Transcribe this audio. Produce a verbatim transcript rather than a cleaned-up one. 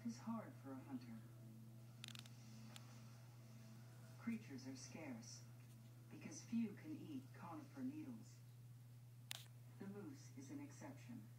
is hard for a hunter. Creatures are scarce, because few can eat conifer needles. The moose is an exception.